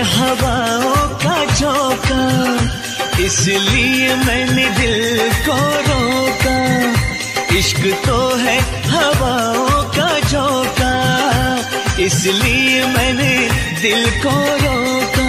हवाओं का झोंका, इसलिए मैंने दिल को रोका। इश्क तो है हवाओं का झोंका, इसलिए मैंने दिल को रोका।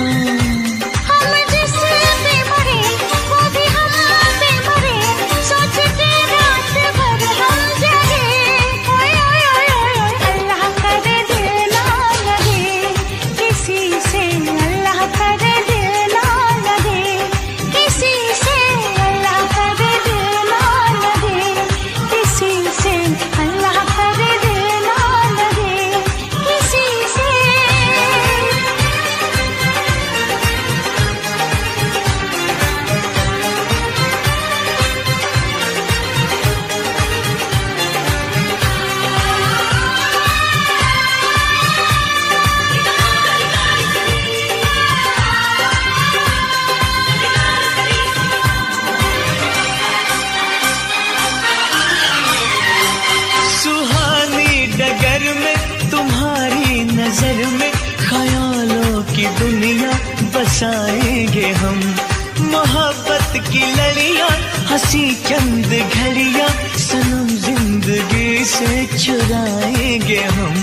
दुनिया बसाएंगे हम, मोहब्बत की लड़ियां, हंसी चंद घड़ियां, सनम जिंदगी से चुराएंगे हम।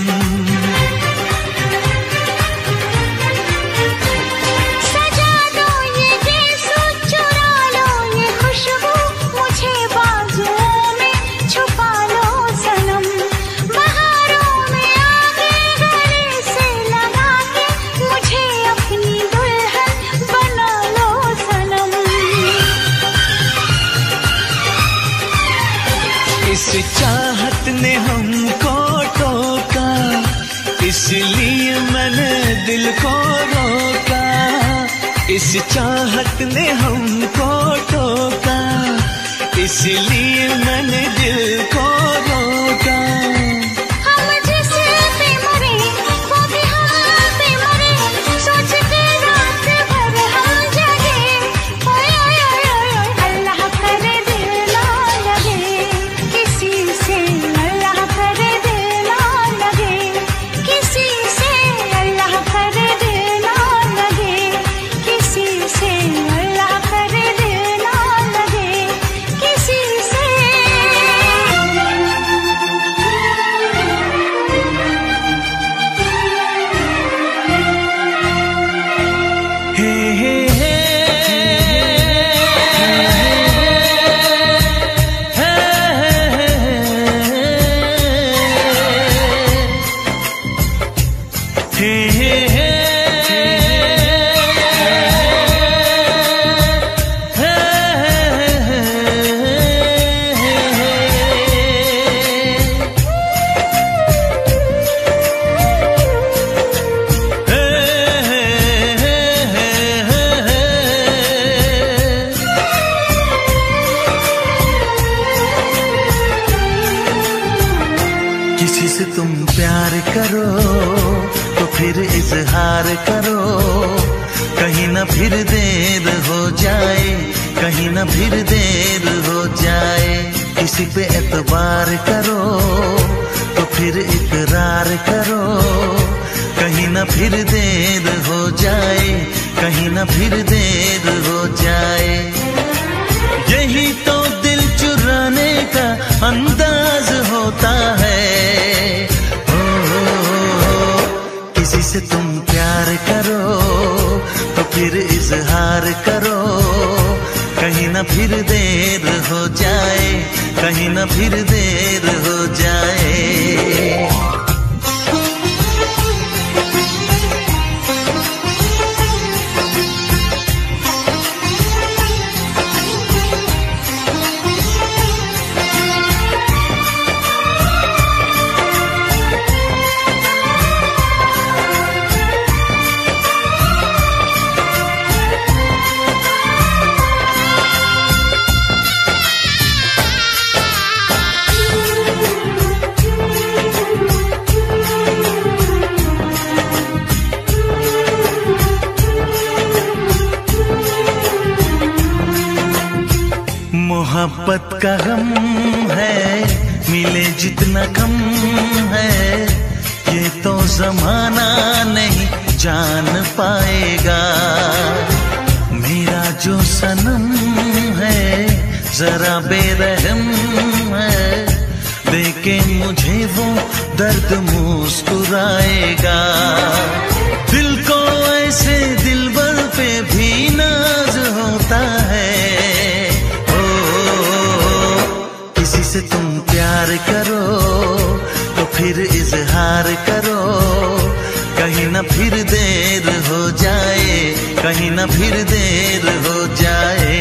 सजा दो ये गेसु, चुरा लो ये खुशबू, मुझे बाजुओं में छुपा लो सनम। बहारों में आगे गले से लगा के, मुझे अपनी दुल्हन बना लो सनम। इस चाहत ने हमको टोका, इसलिए मैंने दिल को रोका। इस चाहत ने हमको टोका, इसलिए मैंने दिल को रोका। किसी से तुम प्यार करो तो फिर इजहार करो, कहीं ना फिर देर हो जाए, कहीं ना फिर देर हो जाए। किसी पे एतबार करो तो फिर इकरार करो, कहीं ना फिर देर हो जाए, कहीं ना फिर देर हो जाए। यही तो दिल चुराने का अंदाज होता है। किसी से तुम प्यार करो तो फिर इजहार करो, कहीं ना फिर देर हो जाए, कहीं ना फिर देर हो जाए। मोहब्बत का गम है, मिले जितना कम है, ये तो जमाना नहीं जान पाएगा। मेरा जो सनम है जरा बेरहम है, देखे मुझे वो दर्द मुस्कुराएगा। दिल को ऐसे दिलबर पे भी नाज होता है। किसी से तुम प्यार करो तो फिर इजहार करो, कहीं ना फिर देर हो जाए, कहीं ना फिर देर हो जाए।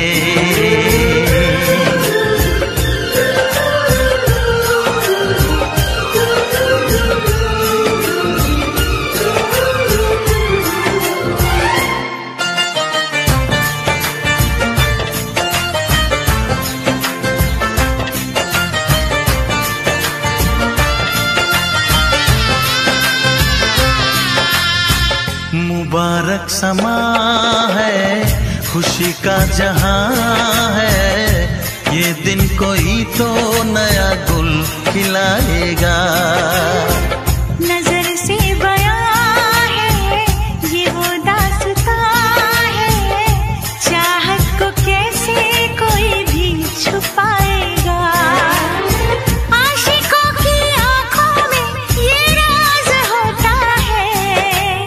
मुबारक समा है, खुशी का जहां है, ये दिन कोई तो नया गुल खिलाएगा। नजर से बयां है ये वो दास्तां है, चाहत को कैसे कोई भी छुपाएगा। आशिकों की आंखों में ये राज होता है।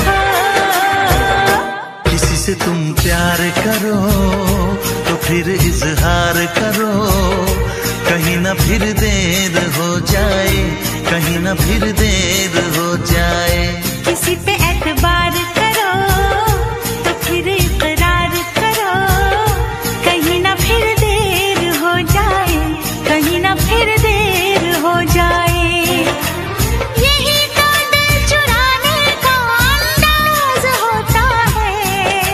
किसी से तुम प्यार करो तो फिर इजहार करो, कहीं ना फिर देर हो जाए, कहीं ना फिर देर हो जाए। किसी पे एतबार करो तो फिर इकरार करो, कहीं ना फिर देर हो जाए, कहीं ना फिर देर हो जाए। यही तो दिल चुराने का अंदाज होता है।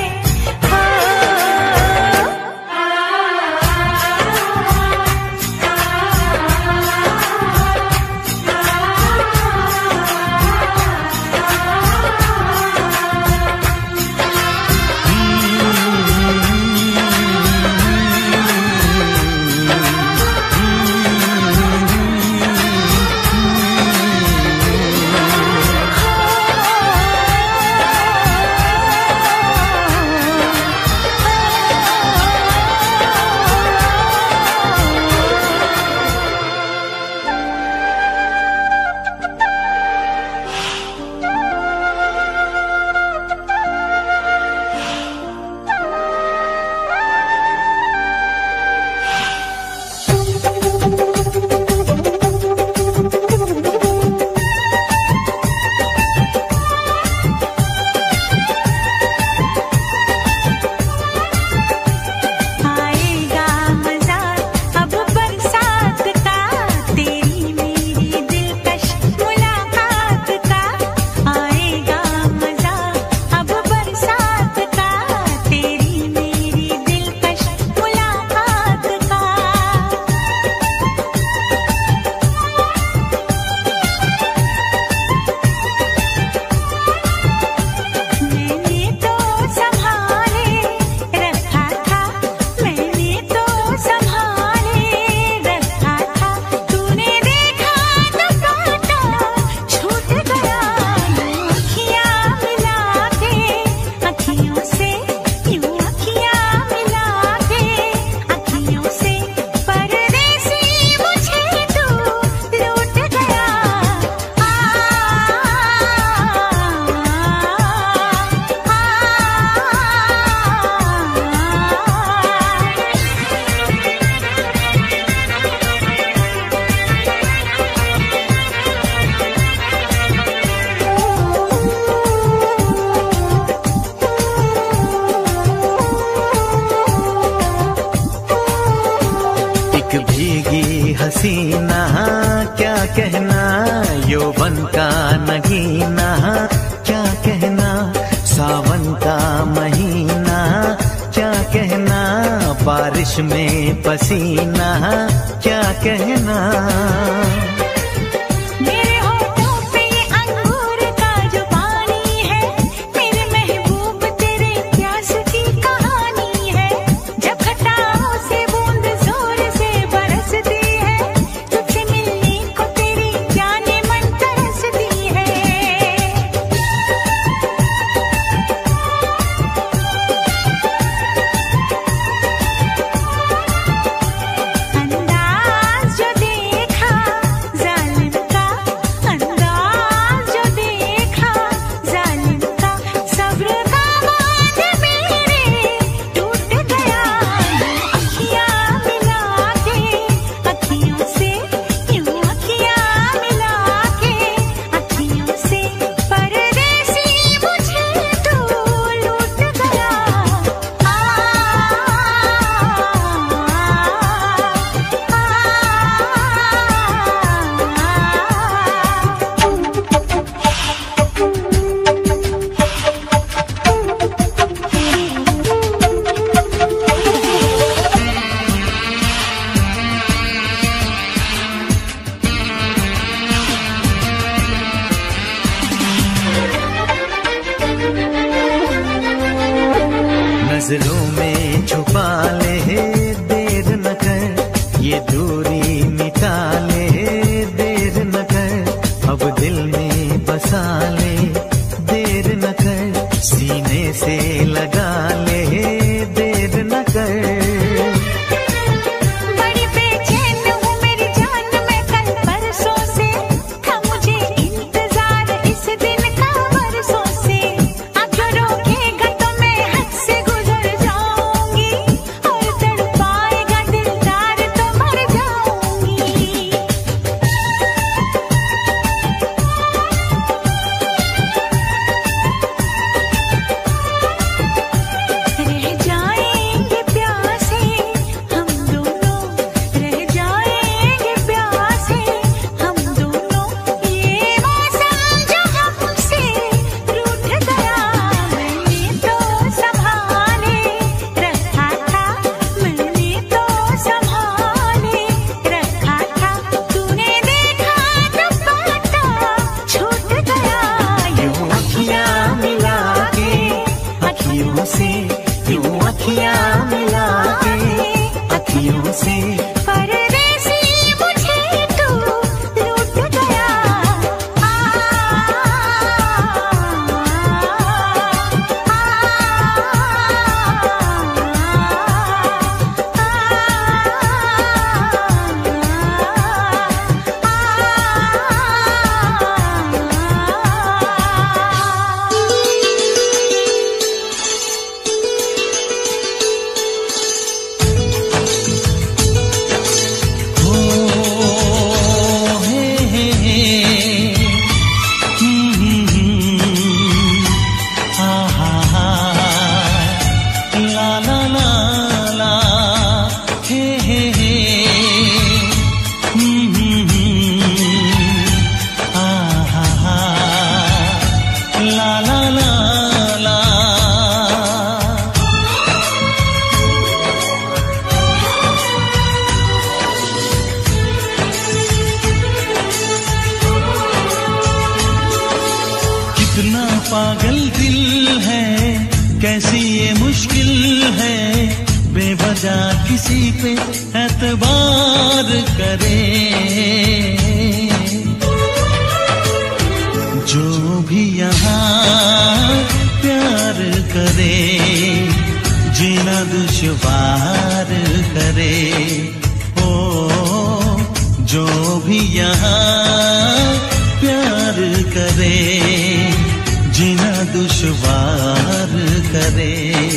हसीना क्या कहना, यौवन का नगीना क्या कहना, सावन का महीना क्या कहना, बारिश में पसीना क्या कहना। नजरों में छुपा ले, देर न कर, ये दूरी मिटा ले, देर न कर, अब दिल में बसा ले, देर न कर, सीने से लगा ले, देर न कर। पागल दिल है, कैसी ये मुश्किल है, बेवजह किसी पे एतबार करे। जो भी यहाँ प्यार करे, जीना दुश्वार करे। ओ जो भी यहाँ प्यार करे, जीना दुश्वार करे।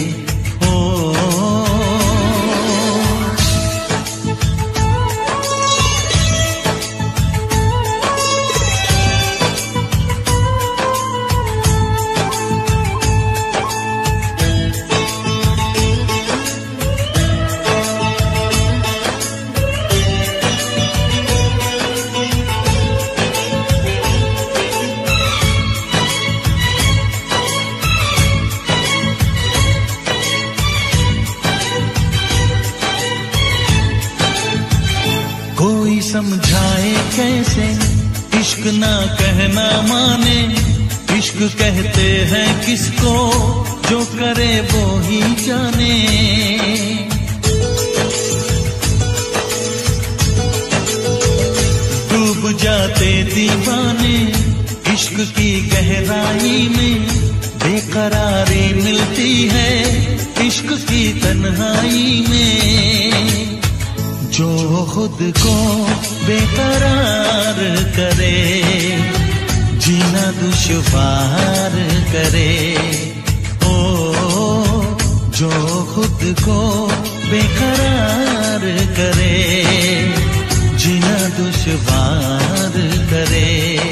कोई समझाए कैसे, इश्क ना कहना माने। इश्क कहते हैं किसको, जो करे वो ही जाने। डूब जाते दीवाने इश्क की गहराई में, बेकरारी मिलती है इश्क की तन्हाई में। जो खुद को बेकरार करे, जीना दुश्वार करे। ओ जो खुद को बेकरार करे, जीना दुश्वार करे।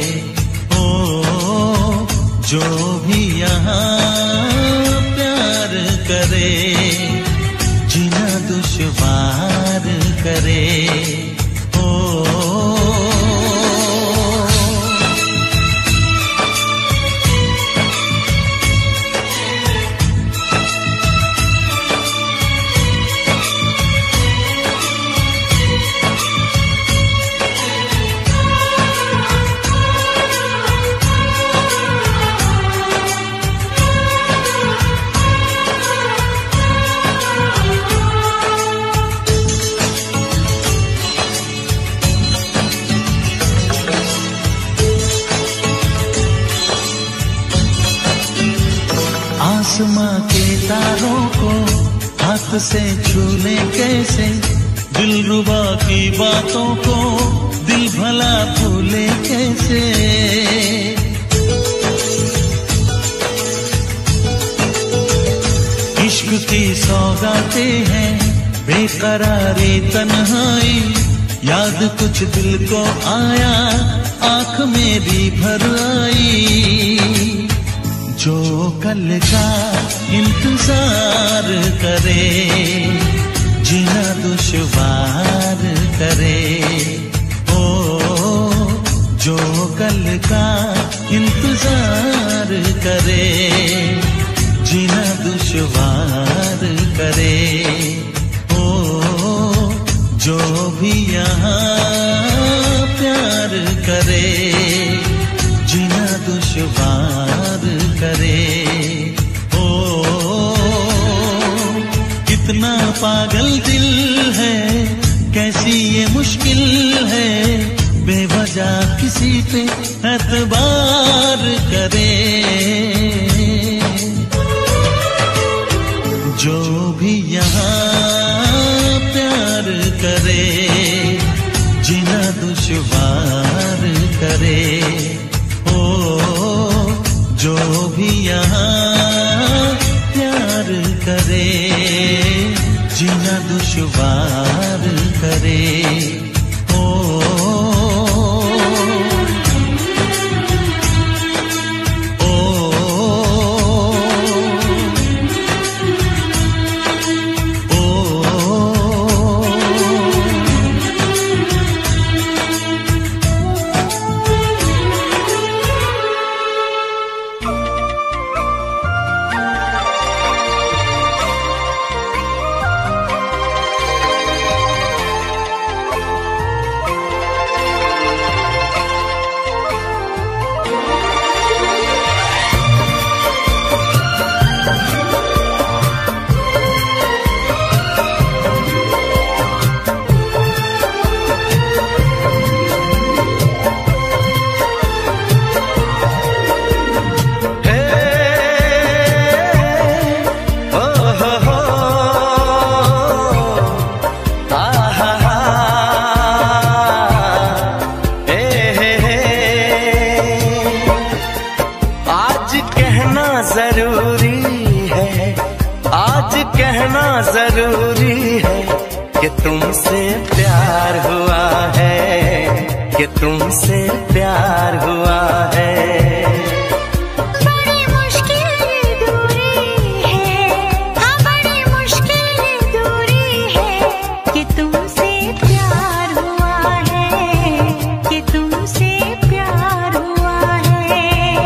ओ जो भी यहाँ प्यार करे, जीना दुश्वार करे। हाथ से छू ले कैसे दिलरुबा की बातों को, दिल भला भूले कैसे। इश्क की सौगातें हैं बेकरारी तन्हाई, याद कुछ दिल को आया आंख मेरी भर आई। जो कल का इंतजार करे जीना दुश्वार करे, ओ जो कल का इंतजार करे जीना दुश्वार करे, ओ जो भी यहाँ प्यार करे जीना दुश्वार करे। ओ कितना पागल दिल है, कैसी ये मुश्किल है, बेवजह किसी पे एतबार करे। जो भी यहाँ प्यार करे जीना दुश्वार करे, ओ जो भी यहाँ प्यार करे जीना दुश्वार करे, जरूरी है कि तुमसे प्यार हुआ है, कि तुमसे प्यार हुआ है। बड़ी मुश्किल दूरी है, हाँ बड़ी मुश्किल दूरी है, कि तुमसे प्यार हुआ है, कि तुमसे प्यार हुआ है।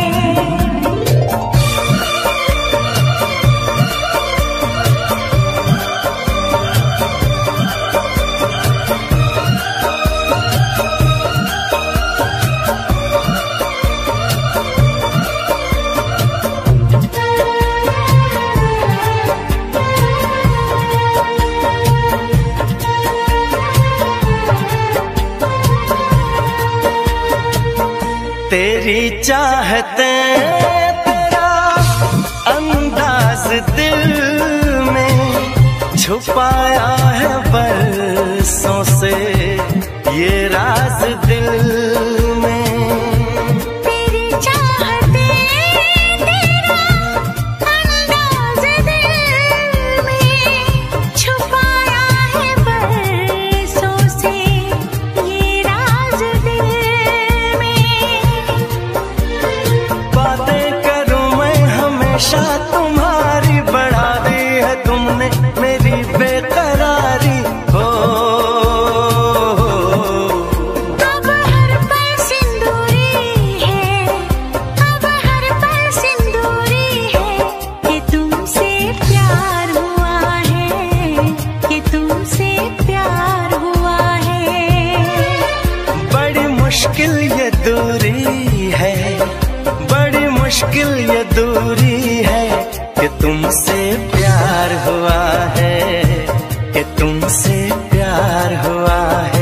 तेरी चाहते तेरा अंदाज दिल में छुपाया है बरसों से ये राज दिल में। तेरी चाहते तेरा अंदाज दिल में छुपाया है बरसों से ये राज दिल में। बातें करूं मैं हमेशा तुम्हारी, बढ़ा दी है तुमने मेरी बेकरारी हो। अब हर पल सिंदूरी है, अब हर पल सिंदूरी है, कि तुमसे प्यार हुआ है, कि तुमसे प्यार हुआ है। बड़ी मुश्किल ये दूरी है, बड़ी मुश्किल ये दूरी है, कि तुमसे प्यार हुआ है, कि तुमसे प्यार हुआ है।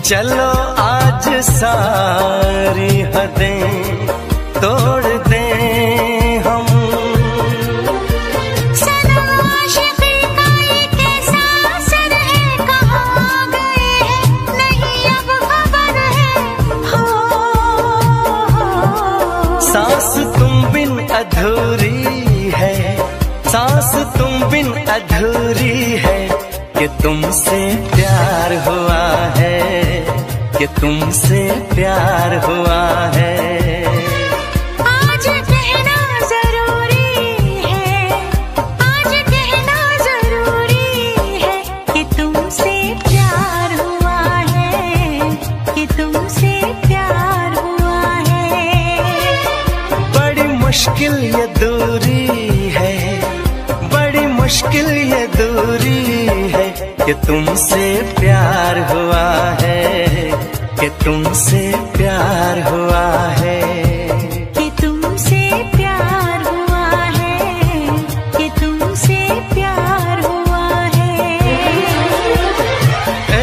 चलो आज सारी हदें तोड़ दें हम। सनम आशिक़ी का ये कैसा असर है, कहाँ गए हैं नहीं अब खबर है। हो सांस तुम बिन अधूरी है, सांस तुम बिन अधूरी है, कि तुमसे प्यार हुआ है, कि तुमसे प्यार हुआ है। आज कहना जरूरी है, आज कहना जरूरी है, कि तुमसे प्यार हुआ है, कि तुमसे प्यार हुआ है। बड़ी मुश्किल ये दूरी है, बड़ी मुश्किल ये दूरी है, कि तुमसे प्यार हुआ है, कि तुमसे प्यार हुआ है। कि तुमसे प्यार हुआ है, कि तुमसे प्यार हुआ है। ए,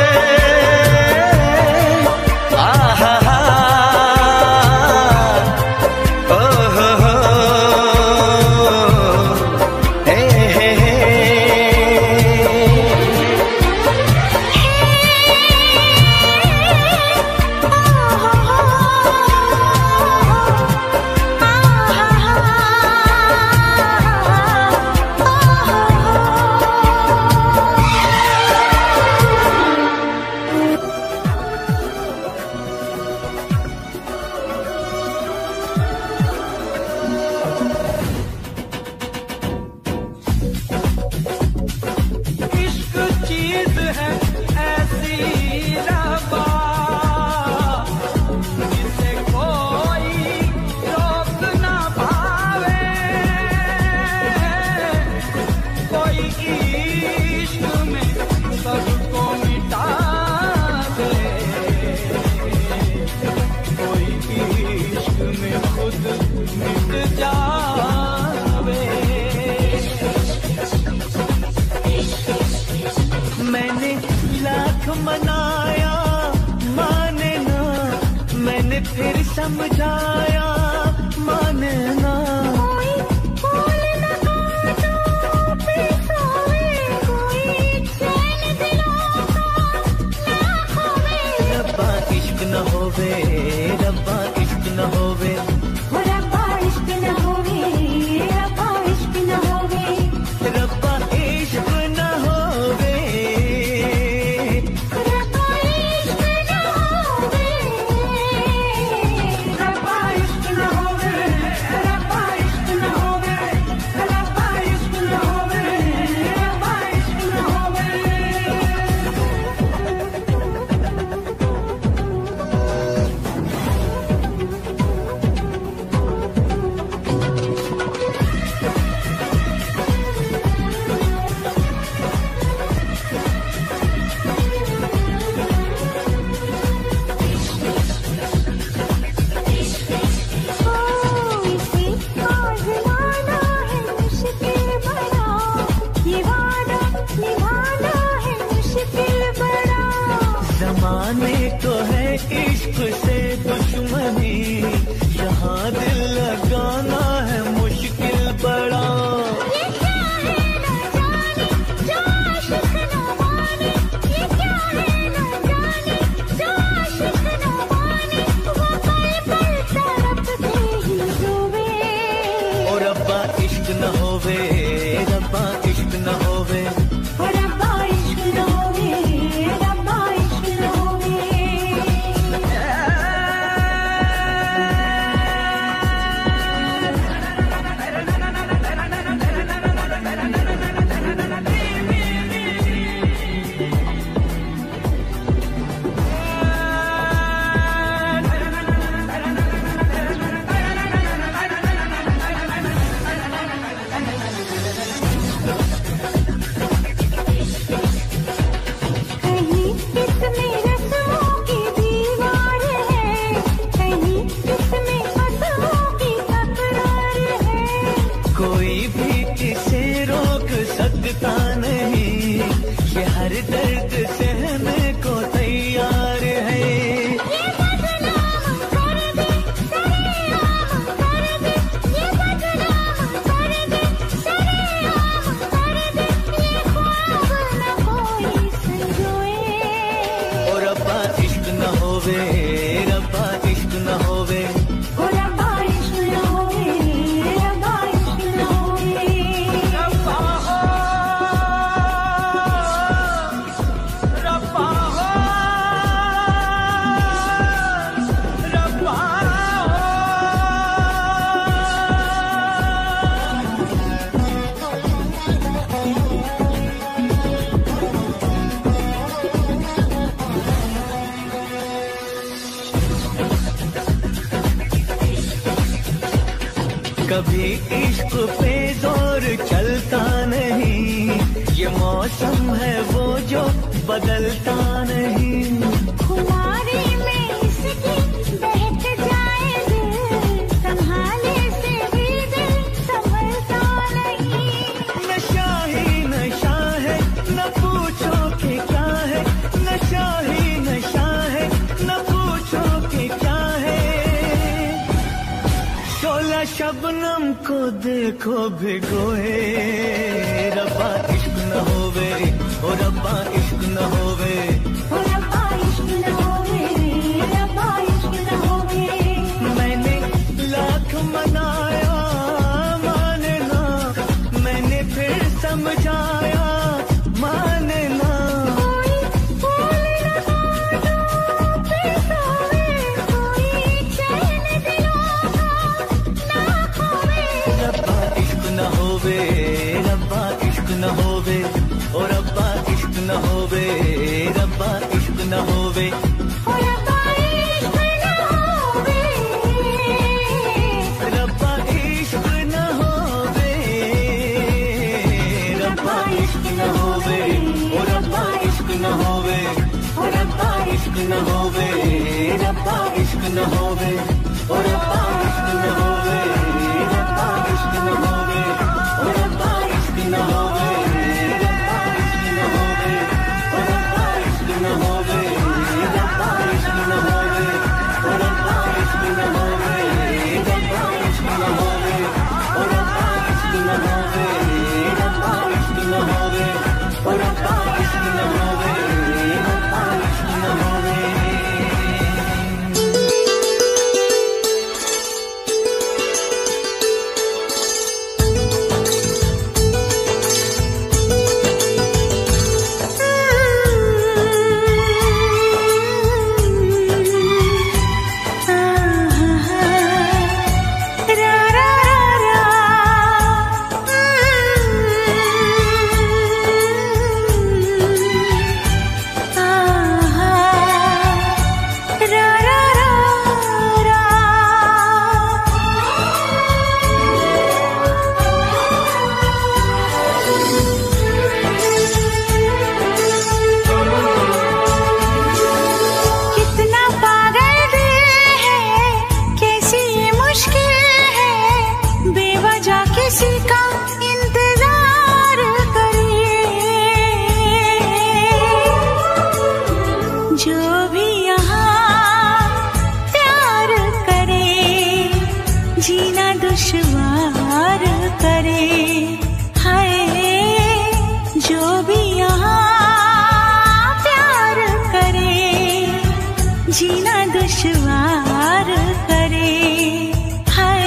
आहा हा, ओ हो हो, ए हे हे। इश्क चीज है ऐसी रबा, जिसे कोई रोक ना पावे। कोई इश्क में सबको मिटा दे, कोई इश्क में खुद मिट जावे। मैंने लाख मनाया माने ना, मैंने फिर समझाया माने ना। कोई फूल न काटो पे सोए, कोई चैन दिलों का ना खोए। रब्बा इश्क न होवे, रब्बा इश्क न होवे, हो रब्बा इश्क न होवे, रब्बा इश्क न होवे। रब्बा इश्क न होवे, रब्बा इश्क न होवे, रब्बा इश्क न होवे, रब्बा इश्क न होवे, रब्बा इश्क न होवे, रब्बा इश्क न होवे। इसे आज़माना है मुश्किल बड़ा, ये वादा निभाना है मुश्किल बड़ा। जमाने को है इश्क से दुश्मनी, यहाँ दिल लगाना है मुश्किल बड़ा। ये क्या है न जाने जो आशिक न माने, ये क्या है न जाने जो आशिक न माने। वो पल पल तड़पते ही रोवे। और रब्बा इश्क न होवे, रब्बा इश्क न होवे, हो रब्बा इश्क न होवे, रब्बा इश्क न होवे। होवे रब्बा इश्क न होवे, ओ रब्बा इश्क न होवे, रब्बा इश्क न होवे। रब्बा हो, रब्बा हो, रब्बा कभी इश्क पे जोर चलता नहीं, ये मौसम है वो जो बदलता नहीं। खुमारी में इसकी बहक जाए दिल, संभाले से भी दिल संभलता नहीं। नशा ही नशा है न पूछो कि क्या है, नशा ही नशा है न पूछो कि क्या है। शोला शबनम को देखो भिगोए, रब्बा इश्क न होवे, ओ रब्बा इश्क न होवे, ओ रब्बा इश्क न होवे, रब्बा इश्क न होवे। मैंने लाख मनाया माने ना, मैंने फिर समझाया माने ना। कोई फूल लगाना पे सोवे, कोई चैन दिलों का ना खोवे। रब्बा इश्क न होवे, रब्बा इश्क न होवे, ओ रब्बा इश्क न होवे, रब्बा इश्क न होवे, ओ रब्बा इश्क न होवे, रब्बा इश्क न होवे, रब्बा इश्क न होवे, ओ रब्बा इश्क न होवे, ओ रब्बा इश्क न होवे, रब्बा इश्क न होवे, ओ रब्बा इश्क न होवे, रब्बा इश्क न होवे, ओ रब्बा इश्क न होवे, रब्बा इश्क न होवे, ओ रब्बा इश्क न होवे, रब्बा इश्क न होवे, ओ रब्बा इश्क न होवे, रब्बा इश्क न होवे, ओ रब्बा इश्क न होवे, रब्बा इश्क न होवे, ओ रब्बा इश्क न होवे, रब्बा इश्क न होवे। कितना पागल दिल है, कैसी ये मुश्किल है, बेवजह किसी का इंतजार करे। जो भी यहाँ प्यार करे, जीना दुश्वार करे। हाय, जो भी यहाँ प्यार करे, जीना दुश्वार करे। हाय,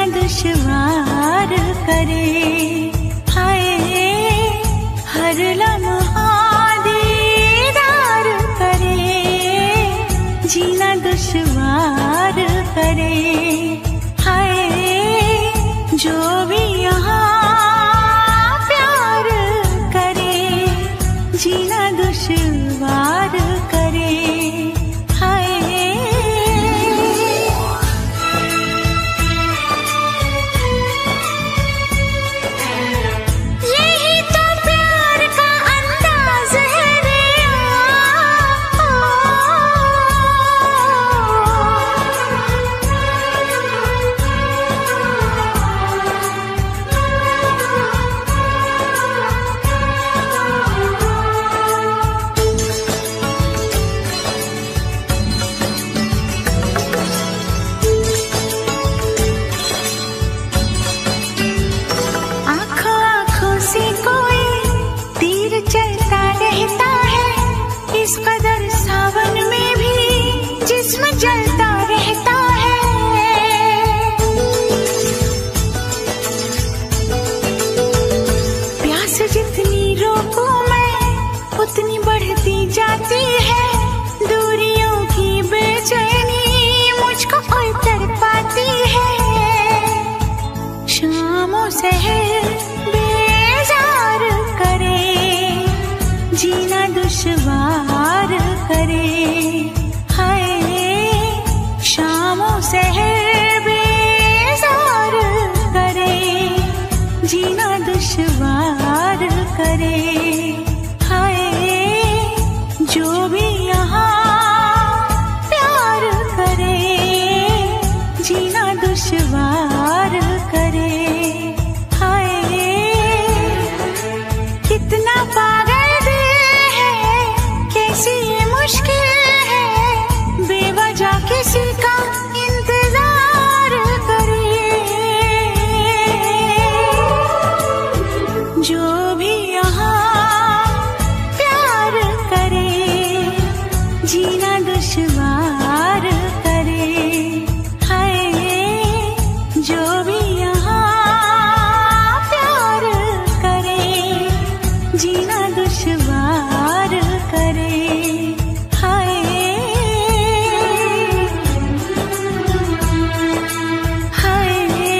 दुश्वार करे, हाय हर लम्हा दीदार करे, जीना दुश्वार करे, हाय जो भी यहाँ प्यार करे, जीना दुश्वार करे, हाय। यही तो प्यार का अंदाज है रे, आँखों आँखों से कोई तीर चलता रहता है, इस कदर सावन में भी जिस्म जलता रहता है। प्यास जितनी रोकूं मैं उतनी बढ़ती जाती है, दूरियों की बेचैनी मुझको और तड़पाती है। शामों से बेजार करे, जीना दुश्वार करे, हाय शामों से बेजार करे, जीना दुश्वार करे, हाय जो भी यहाँ प्यार करे, जीना दुश्वार करे, हाय कितना पागल दिल है, कैसी ये मुश्किल है, बेवजह किसी का इंतजार करे, जो भी यहाँ प्यार करे, जीना दुश्वार करे, हाय जो भी यहाँ प्यार करे, जीना दुश्वार करे, हाय हाय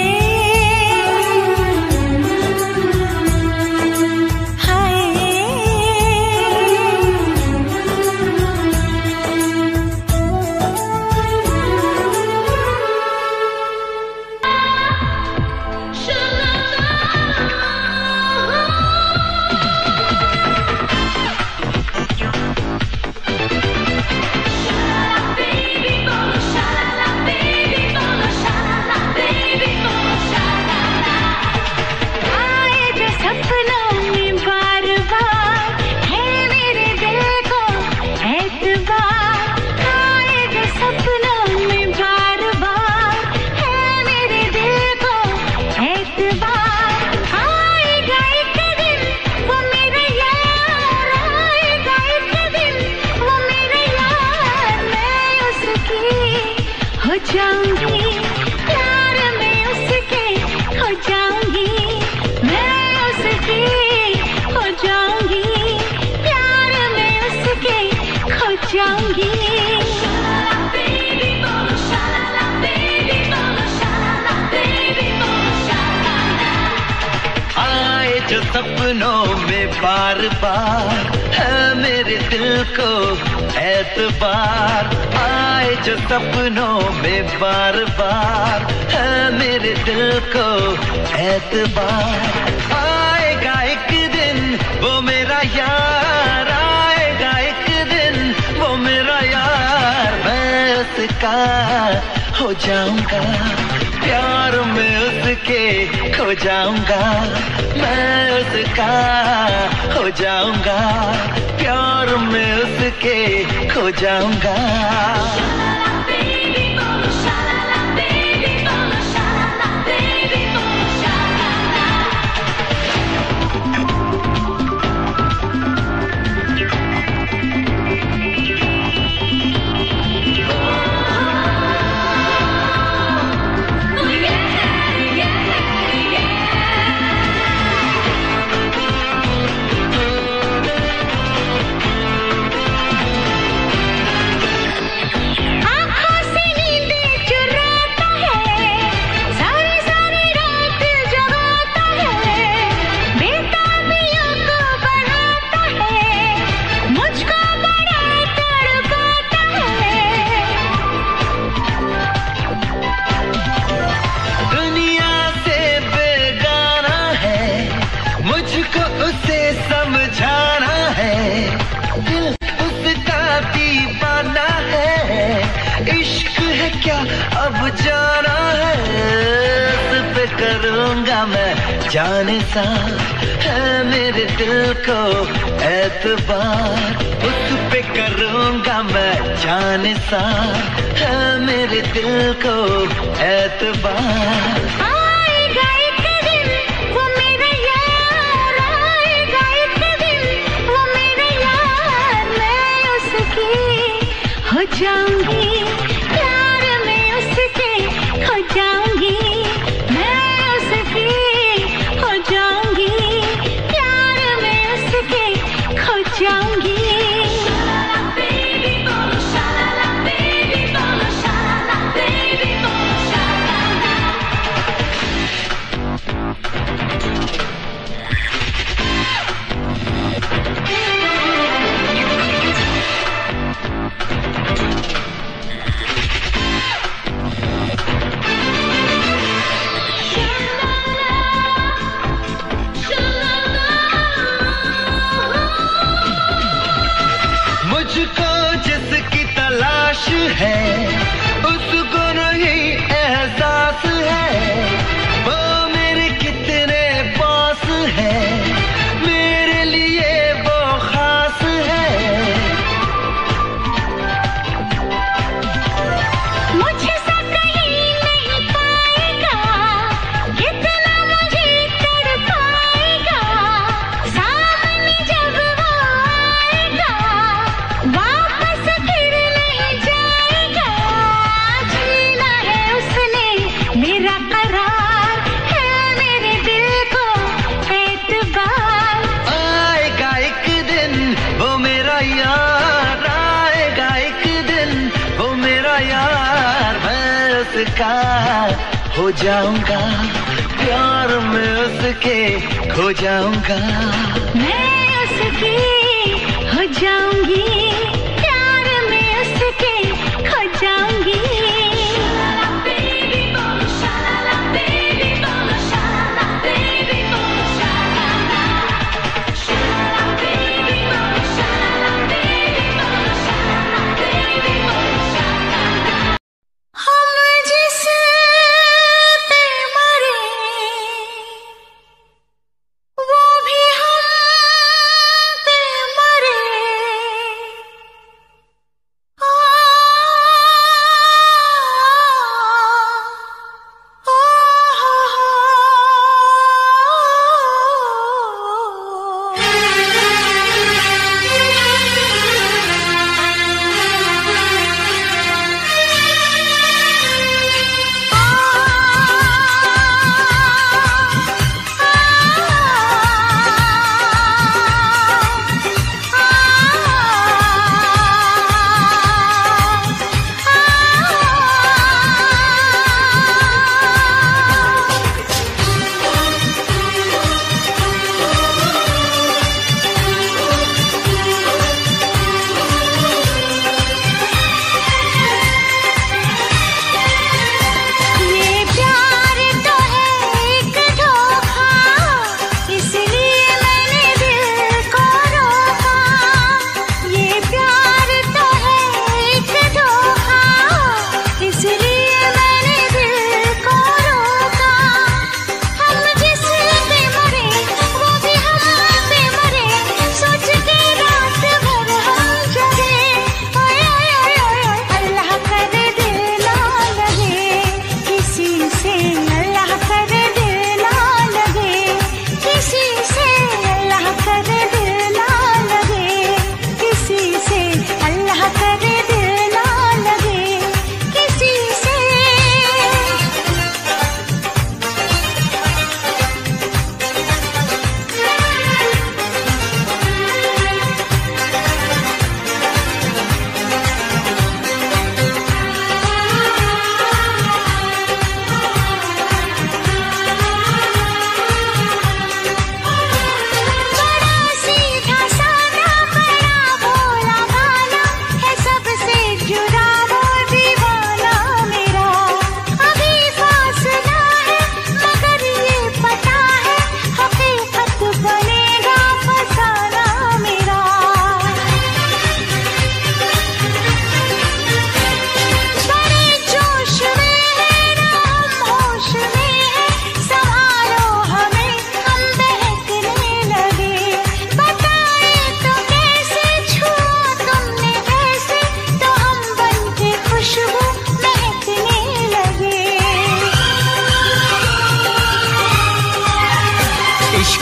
आए जो सपनों में बार बार, है मेरे दिल को एतबार, आए जो सपनों में बार बार, है मेरे दिल को एतबार, आएगा एक दिन वो मेरा यार, आएगा एक दिन वो मेरा यार, मैं उसकी हो जाऊंगी, प्यार में उसके हो जाऊंगी, मैं उसकी हो जाऊंगी, प्यार में उसके खो जाऊंगी। आए जो सपनों में बार बार, है मेरे दिल को एतबार, आए जो सपनों में बार बार, है मेरे दिल को एतबार, आएगा एक दिन वो मेरा यार, आएगा एक दिन वो मेरा यार, मैं उसका हो जाऊंगा, प्यार में उसके खो जाऊंगा, मैं उसका हो जाऊंगा, प्यार में उसके खो जाऊंगा। करूंगा मैं जाने सा, है मेरे दिल को एतबार, उस पे करूंगा मैं जाने सा, है मेरे दिल को एतबार। आएगा एक दिन वो मेरा यार, आएगा एक दिन वो मेरा यार, मैं उसकी हो जाऊंगी, प्यार में उसके खो जाऊंगी, मैं उसकी हो जाऊंगी, प्यार में उसके खो जाऊंगी। मुझको जिसकी तलाश है उसको नहीं एहसास है, वो मेरे कितने पास है, मेरे लिए वो खास है। मुझसे कहीं नहीं पाएगा, कितना मुझे तड़पाएगा, सामने जब वो आएगा वापस फिर नहीं जाएगा, जीना है उसने मेरा करार, है मेरे दिल को एतबार। आएगा एक दिन वो मेरा यार, आएगा एक दिन वो मेरा यार, मैं उसका हो जाऊंगा, प्यार में उसके खो जाऊंगा, मैं उसकी हो जाऊंगी, प्यार में उसके खो जाऊंगी। हम जिस पे मरे वो भी हम पे मरे,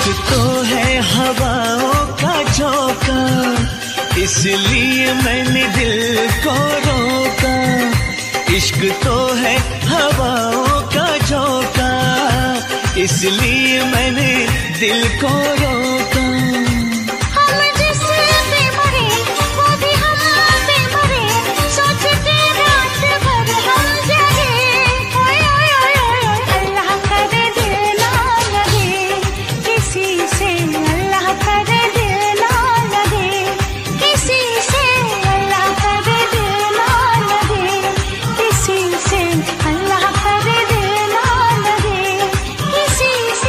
इश्क तो है हवाओं का झोंका, इसलिए मैंने दिल को रोका। इश्क तो है हवाओं का झोंका, इसलिए मैंने दिल को रोका। हम जिससे मरे वो भी हमसे मरे, सोच के रात भर हम जगे। ओए ओए ओए ओए, अल्लाह करे दिल ना लगे किसी से, अल्लाह करे दिल ना लगे किसी से, अल्लाह करे दिल ना लगे किसी से, अल्लाह करे दिल ना लगे किसी से।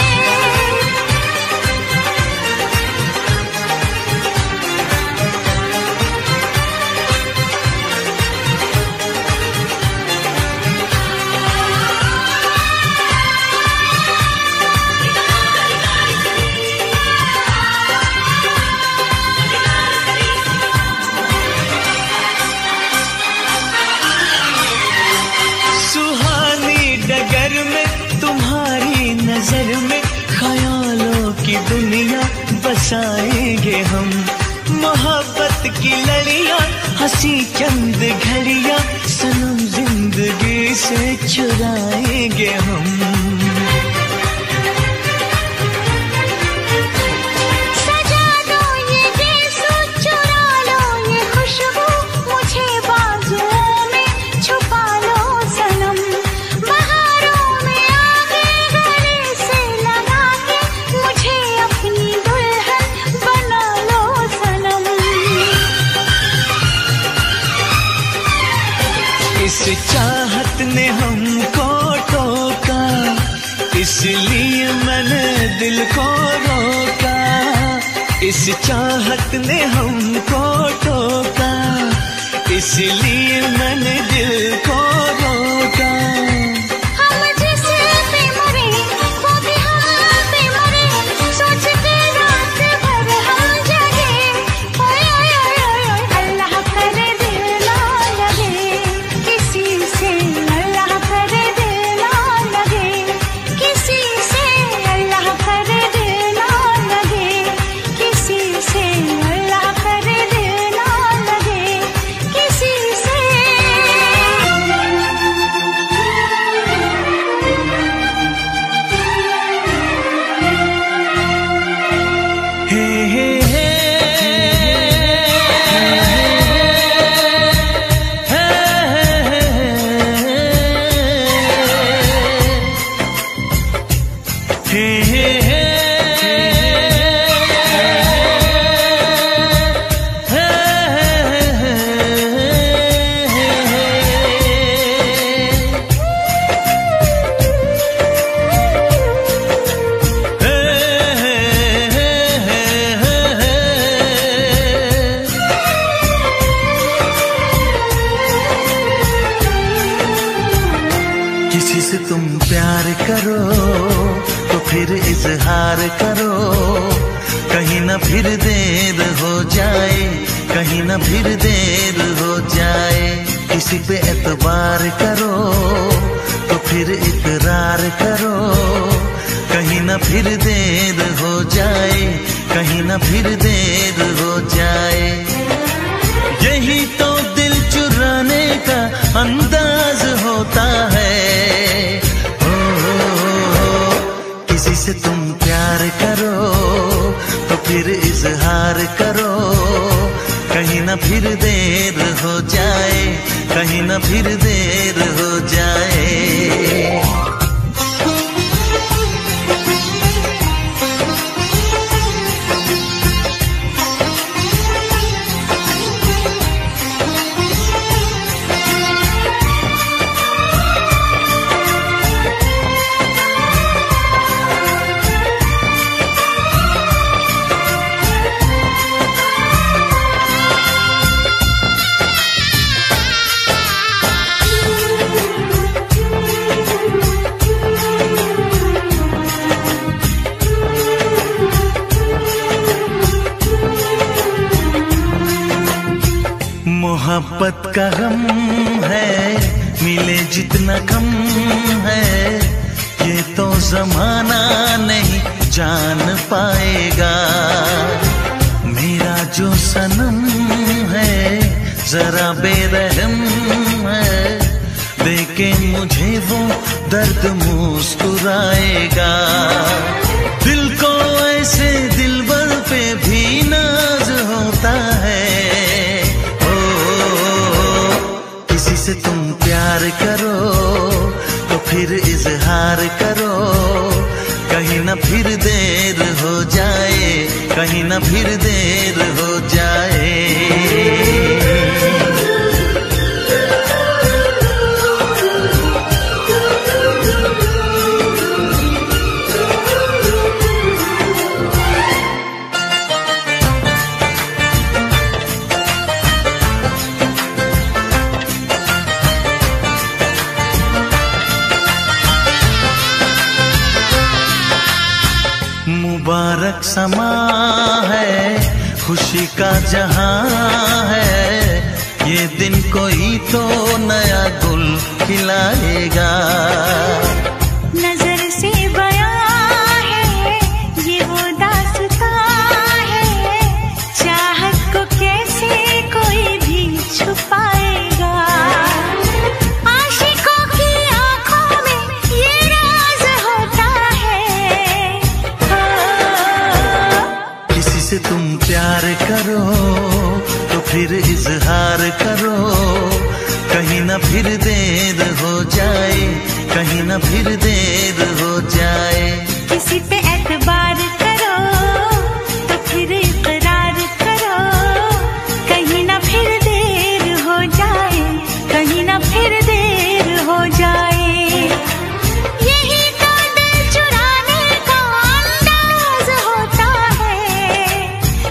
सुहानी डगर में तुम्हारी नजर में ख्यालों की दुनिया बसाएंगे हम। मोहब्बत की लड़ियां हंसी चंद घड़ियां सनम जिंदगी से चुराएंगे हम। सजा दो ये गेसू, चुरा लो ये खुशबू, मुझे बाजुओं में छुपा लो सनम। बहारों में आगे गले से लगा के मुझे अपनी दुल्हन बना लो सनम। इस चाहत ने हमको टोका, इसलिए मैंने दिल को रोका। इस चाहत ने हमको टोका, इसलिए मैंने दिल को रोका। हम जिससे मरे वो भी हमसे मरे, सोच के रात भर हम जगे। ओए ओए ओए ओए, अल्लाह करे दिल ना लगे किसी से, अल्लाह करे दिल ना लगे किसी से, अल्लाह करे दिल ना लगे किसी से, अल्लाह करे दिल ना लगे किसी से। हे हे हे किसी से तुम प्यार करो तो फिर इजहार करो, कहीं ना फिर देर हो जाए, कहीं ना फिर देर हो जाए। किसी पे एतबार करो तो फिर इकरार करो, कहीं ना फिर देर हो जाए, कहीं ना फिर देर हो जाए। यही तो दिल चुराने का अंदाज होता है। किसी से तुम प्यार करो तो फिर इजहार करो, कहीं ना फिर देर हो जाए, कहीं ना फिर देर हो जाए। मोहब्बत का गम है, मिले जितना कम है, ये तो जमाना नहीं जान पाएगा। मेरा जो सनम है जरा बेरहम है, देखे मुझे वो दर्द मुस्कुराएगा। दिल को ऐसे दिलबर पे भी नाज होता है। किसी से तुम प्यार करो तो फिर इजहार करो, कहीं ना फिर देर हो जाए, कहीं ना फिर देर हो जाए। मुबारक समा है, खुशी का जहां है, ये दिन कोई तो नया गुल खिलाएगा। नजर से बयां है ये वो दास्तां है, चाहत को कैसे कोई भी छुपाएगा। आशिकों की आंखों में ये राज होता है। किसी से तुम प्यार करो तो फिर इजहार करो, कहीं ना फिर देर हो जाए, कहीं ना फिर देर हो जाए। किसी पे एतबार करो तो फिर इकरार करो, कहीं ना फिर देर हो जाए, कहीं ना फिर देर हो जाए। यही तो दिल चुराने का अंदाज होता है।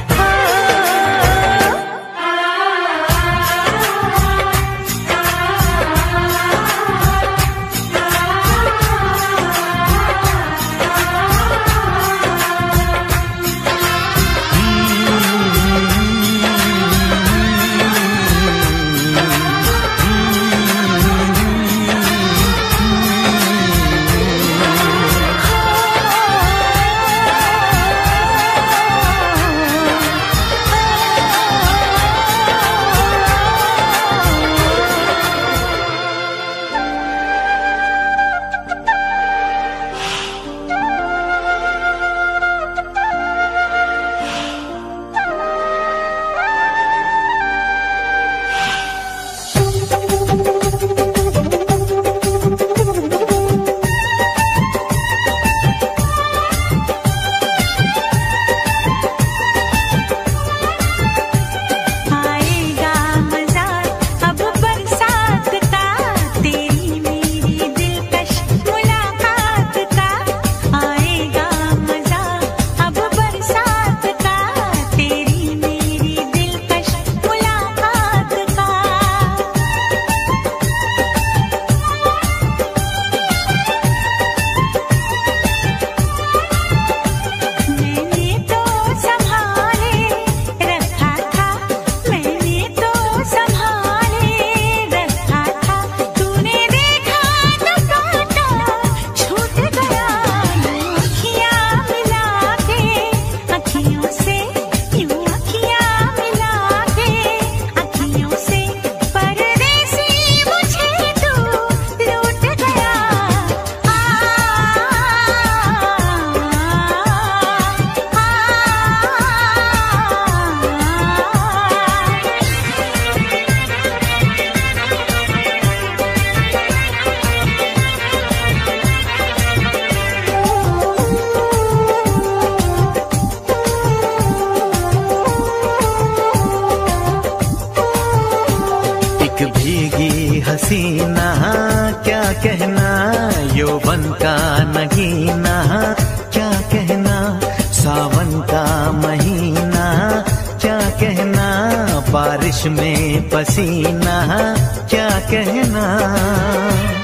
हसीना क्या कहना, यौवन का नगीना क्या कहना, सावन का महीना क्या कहना, बारिश में पसीना क्या कहना।